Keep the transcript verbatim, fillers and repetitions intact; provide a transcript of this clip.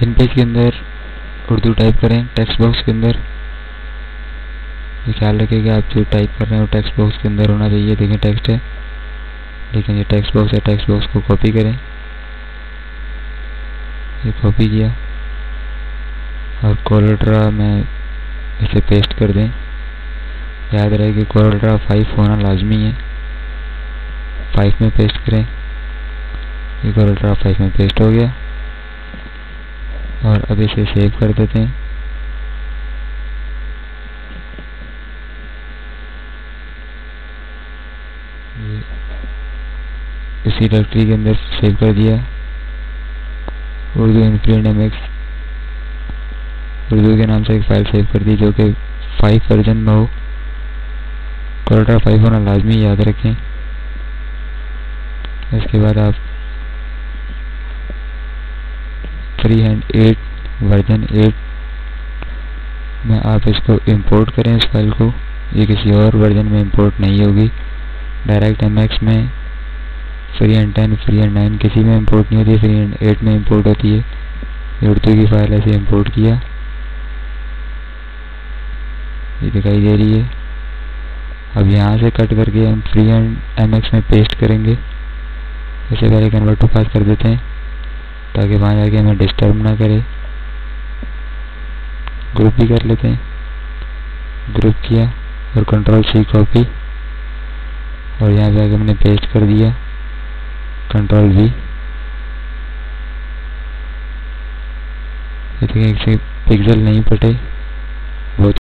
इन page के अंदर Urdu type करें टेक्स्ट बॉक्स के अंदर। ये ख्याल रखें कि आप जो टाइप कर रहे हैं वो टेक्स्ट बॉक्स के अंदर होना चाहिए। देखें टेक्स्ट है, लेकिन ये टेक्स्ट बॉक्स है। टेक्स्ट बॉक्स को कॉपी करें, ये कॉपी किया और कोलोरेड्रा में इसे पेस्ट कर दें। याद रहे कि कोलोरेड्रा फाइव होना लाजमी है। फाइव में पेस्ट करें। ये कोलोरेड्रा फाइव में पेस्ट हो गया और अब इसे सेव कर देते हैं। इसी डायरेक्टरी के अंदर सेव कर दिया। उर्दू इनफ्लुएंट एमएक्स उर्दू के नाम से एक फाइल सेव कर दी जो कि फाइव वर्जन में हो। कोलोरेड्रा फाइव होना लाजमी, याद रखें। इसके बाद आप free hand eight version eight में आप इसको इंपोर्ट करें इस फाइल को। ये किसी और वर्जन में इंपोर्ट नहीं होगी। डायरेक्ट एमएक्स में free hand ten free hand nine किसी में इंपोर्ट नहीं होती, फ्री हैंड एट में इंपोर्ट होती है। ये उर्दू की फाइल ऐसे इंपोर्ट किया, ये दिखाई दे रही है। अब यहाँ से कट करके हम फ्री हैंड एमएक्स में पेस्ट करेंगे। इससे पहले कन्वर्ट टू पाथ कर देते हैं ताकि वहाँ जाके हमें डिस्टर्ब ना करे। ग्रुप भी कर लेते हैं, ग्रुप किया और कंट्रोल सी कॉपी और यहाँ जाके हमने पेस्ट कर दिया, कंट्रोल वी। देखिए पिक्सल नहीं फटे।